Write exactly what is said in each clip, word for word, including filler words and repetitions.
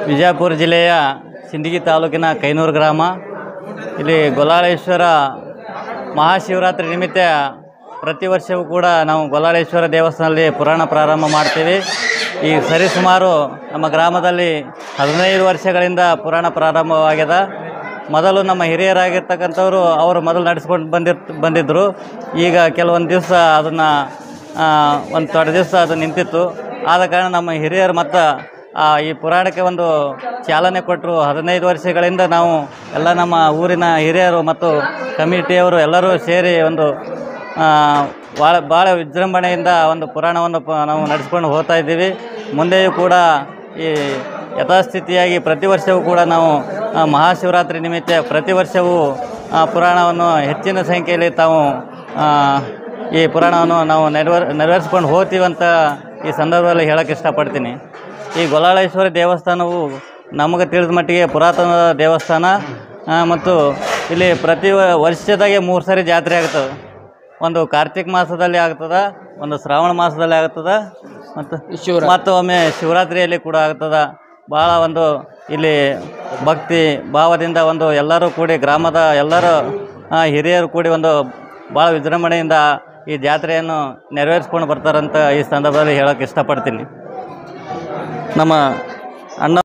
ವಿಜಯಪುರ ಜಿಲ್ಲೆಯ ಸಿಂದಗಿ ತಾಲೂಕಿನ ಕೈನೂರು ಗ್ರಾಮ. ಇಲ್ಲಿ ಗೊಲ್ಲಾಳೇಶ್ವರ ಮಹಾಶಿವರಾತ್ರಿ ನಿಮಿತ್ತ ಪ್ರತಿ ವರ್ಷವೂ ಕೂಡ ನಾವು ಗೊಲ್ಲಾಳೇಶ್ವರ ದೇವಸ್ಥಾನದಲ್ಲಿ ಪುರಾಣ ಪ್ರಾರಂಭ ಮಾಡ್ತೀವಿ. ಈ ಸರಿಸುಮಾರು ನಮ್ಮ ಗ್ರಾಮದಲ್ಲಿ ಹದಿನೈದು ವರ್ಷಗಳಿಂದ ಪುರಾಣ ಪ್ರಾರಂಭವಾಗಿದೆ. ಮೊದಲು ನಮ್ಮ ಹಿರಿಯರಾಗಿರ್ತಕ್ಕಂಥವರು ಅವರು ಮೊದಲು ನಡೆಸ್ಕೊಂಡು ಬಂದಿರ್ ಬಂದಿದ್ದರು ಈಗ ಕೆಲವೊಂದು ದಿವಸ ಅದನ್ನು ಒಂದು ದೊಡ್ಡ ದಿವಸ ಅದು ನಿಂತಿತ್ತು. ಆದ ಕಾರಣ ನಮ್ಮ ಹಿರಿಯರು ಮತ್ತು ಈ ಪುರಾಣಕ್ಕೆ ಒಂದು ಚಾಲನೆ ಕೊಟ್ಟರು. ಹದಿನೈದು ವರ್ಷಗಳಿಂದ ನಾವು ಎಲ್ಲ ನಮ್ಮ ಊರಿನ ಹಿರಿಯರು ಮತ್ತು ಕಮಿಟಿಯವರು ಎಲ್ಲರೂ ಸೇರಿ ಒಂದು ಭಾಳ ಭಾಳ ವಿಜೃಂಭಣೆಯಿಂದ ಒಂದು ಪುರಾಣವನ್ನು ನಾವು ನಡೆಸ್ಕೊಂಡು ಹೋಗ್ತಾ ಇದ್ದೀವಿ. ಮುಂದೆಯೂ ಕೂಡ ಈ ಯಥಾಸ್ಥಿತಿಯಾಗಿ ಪ್ರತಿ ವರ್ಷವೂ ಕೂಡ ನಾವು ಮಹಾಶಿವರಾತ್ರಿ ನಿಮಿತ್ತ ಪ್ರತಿ ವರ್ಷವೂ ಪುರಾಣವನ್ನು ಹೆಚ್ಚಿನ ಸಂಖ್ಯೆಯಲ್ಲಿ ತಾವು ಈ ಪುರಾಣವನ್ನು ನಾವು ನೆರವೇರ್ ನೆರವೇರಿಸ್ಕೊಂಡು ಹೋಗ್ತೀವಂತ ಈ ಸಂದರ್ಭದಲ್ಲಿ ಹೇಳೋಕ್ಕೆ ಇಷ್ಟಪಡ್ತೀನಿ. ಈ ಗೊಲ್ಲಾಳೇಶ್ವರ ದೇವಸ್ಥಾನವು ನಮಗೆ ತಿಳಿದ ಮಟ್ಟಿಗೆ ಪುರಾತನ ದೇವಸ್ಥಾನ ಮತ್ತು ಇಲ್ಲಿ ಪ್ರತಿ ವರ್ಷದಾಗೆ ಮೂರು ಸಾರಿ ಜಾತ್ರೆ ಆಗ್ತದೆ. ಒಂದು ಕಾರ್ತಿಕ ಮಾಸದಲ್ಲಿ ಆಗ್ತದೆ, ಒಂದು ಶ್ರಾವಣ ಮಾಸದಲ್ಲಿ ಆಗ್ತದೆ ಮತ್ತು ಮತ್ತು ಒಮ್ಮೆ ಶಿವರಾತ್ರಿಯಲ್ಲಿ ಕೂಡ ಆಗ್ತದೆ. ಭಾಳ ಒಂದು ಇಲ್ಲಿ ಭಕ್ತಿ ಭಾವದಿಂದ ಒಂದು ಎಲ್ಲರೂ ಕೂಡಿ ಗ್ರಾಮದ ಎಲ್ಲರೂ ಹಿರಿಯರು ಕೂಡಿ ಒಂದು ಭಾಳ ವಿಜೃಂಭಣೆಯಿಂದ ಈ ಜಾತ್ರೆಯನ್ನು ನೆರವೇರಿಸ್ಕೊಂಡು ಬರ್ತಾರಂತ ಈ ಸಂದರ್ಭದಲ್ಲಿ ಹೇಳೋಕ್ಕೆ ಇಷ್ಟಪಡ್ತೀನಿ. ನಮ್ಮ ಅಣ್ಣ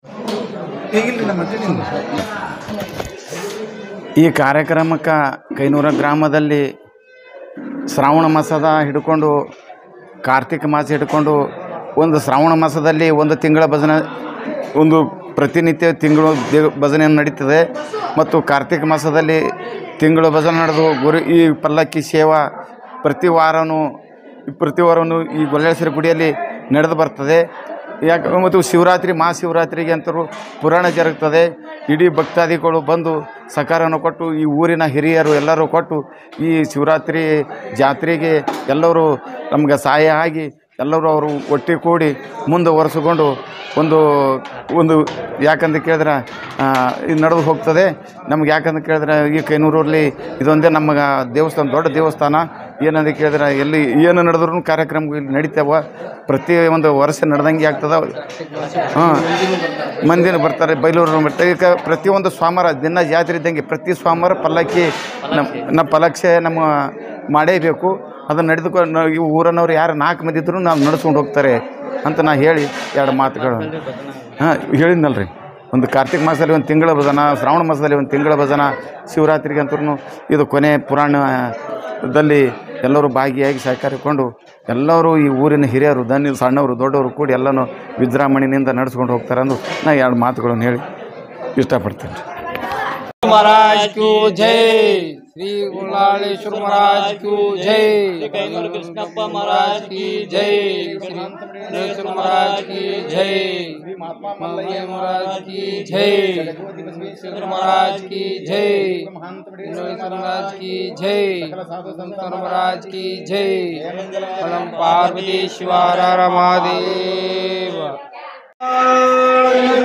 ಈ ಕಾರ್ಯಕ್ರಮಕ್ಕೆ ಕೈನೂರ ಗ್ರಾಮದಲ್ಲಿ ಶ್ರಾವಣ ಮಾಸದ ಹಿಡ್ಕೊಂಡು ಕಾರ್ತಿಕ ಮಾಸ ಹಿಡ್ಕೊಂಡು ಒಂದು ಶ್ರಾವಣ ಮಾಸದಲ್ಲಿ ಒಂದು ತಿಂಗಳ ಭಜನೆ, ಒಂದು ಪ್ರತಿನಿತ್ಯ ತಿಂಗಳು ದೇವ ಭಜನೆಯನ್ನು ನಡೀತದೆ. ಮತ್ತು ಕಾರ್ತಿಕ ಮಾಸದಲ್ಲಿ ತಿಂಗಳು ಭಜನೆ ನಡೆದು ಗುರು ಈ ಪಲ್ಲಕ್ಕಿ ಸೇವಾ ಪ್ರತಿ ವಾರವೂ ಪ್ರತಿ ವಾರವೂ ಈ ಗೊಲ್ಲಾಳೇಶ್ವರ ಗುಡಿಯಲ್ಲಿ ನಡೆದು ಬರ್ತದೆ. ಯಾಕೆ ಮತ್ತು ಶಿವರಾತ್ರಿ ಮಹಾಶಿವರಾತ್ರಿಗೆ ಅಂತರೂ ಪುರಾಣ ಜರುಗ್ತದೆ. ಇಡೀ ಭಕ್ತಾದಿಗಳು ಬಂದು ಸಹಕಾರವನ್ನು ಕೊಟ್ಟು ಈ ಊರಿನ ಹಿರಿಯರು ಎಲ್ಲರೂ ಕೊಟ್ಟು ಈ ಶಿವರಾತ್ರಿ ಜಾತ್ರೆಗೆ ಎಲ್ಲರೂ ನಮ್ಗೆ ಸಹಾಯ ಆಗಿ ಎಲ್ಲರೂ ಅವರು ಒಟ್ಟಿಗೆ ಕೂಡಿ ಮುಂದುವರೆಸಿಕೊಂಡು ಒಂದು ಒಂದು ಯಾಕಂತ ಕೇಳಿದ್ರೆ ಇದು ನಡೆದು ಹೋಗ್ತದೆ. ನಮ್ಗೆ ಯಾಕಂತ ಕೇಳಿದ್ರೆ ಈ ಕೈನೂರಲ್ಲಿ ಇದೊಂದೇ ನಮಗೆ ದೇವಸ್ಥಾನ, ದೊಡ್ಡ ದೇವಸ್ಥಾನ. ಏನಂತ ಕೇಳಿದ್ರೆ ಎಲ್ಲಿ ಏನು ನಡೆದ್ರೂ ಕಾರ್ಯಕ್ರಮಗಳು ನಡೀತಾವೆ. ಪ್ರತಿ ಒಂದು ವರ್ಷ ನಡೆದಂಗೆ ಆಗ್ತದೆ. ಹಾಂ, ಮಂದಿನ ಬರ್ತಾರೆ, ಬೈಲೂರು ಬರ್ತಾರೆ. ಈಗ ಪ್ರತಿಯೊಂದು ಸೋಮವಾರ ದಿನ ಜಾತ್ರೆ ಇದ್ದಂಗೆ ಪ್ರತಿ ಸೋಮವಾರ ಪಲ್ಲಕ್ಕಿ ನಮ್ಮ ನಮ್ಮ ಪಲ್ಲಕ್ಷೆ ನಮ್ಮ ಮಾಡೇಬೇಕು. ಅದನ್ನು ನಡೆದುಕೊಂಡು ಈ ಊರನ್ನವ್ರು ಯಾರು ನಾಲ್ಕು ಮಂದಿ ಇದ್ದರೂ ನಾವು ನಡೆಸ್ಕೊಂಡು ಹೋಗ್ತಾರೆ ಅಂತ ನಾ ಹೇಳಿ ಎರಡು ಮಾತುಗಳು ಹಾಂ ಹೇಳಿದ್ನಲ್ರಿ. ಒಂದು ಕಾರ್ತಿಕ ಮಾಸದಲ್ಲಿ ಒಂದು ತಿಂಗಳ ಭಜನ, ಶ್ರಾವಣ ಮಾಸದಲ್ಲಿ ಒಂದು ತಿಂಗಳ ಭಜನ, ಶಿವರಾತ್ರಿಗೆ ಅಂತೂ ಇದು ಕೊನೆ ಪುರಾಣದಲ್ಲಿ ಎಲ್ಲರೂ ಭಾಗಿಯಾಗಿ ಸಹಕರಿಕೊಂಡು ಎಲ್ಲರೂ ಈ ಊರಿನ ಹಿರಿಯರು ದನಿ ಸಣ್ಣವರು ದೊಡ್ಡವರು ಕೂಡಿ ಎಲ್ಲನೂ ವಿಜೃಂಭಣೆಯಿಂದ ನಡೆಸ್ಕೊಂಡು ಹೋಗ್ತಾರೆ ಅಂದು ನಾ ಎರಡು ಮಾತುಗಳನ್ನು ಹೇಳಿ ಇಷ್ಟಪಡ್ತೀನಿ. महाराज की जय, श्री गोल्लाळेश्वर महाराज की जय, कृष्णप्पा महाराज की जय, श्री महाराज की जय, महात्मा मल्लయ్య महाराज की जय, श्री महाराज की जय, महाराज की जय, संतर महाराज की जय, परम पार्वती शिवार महादेव।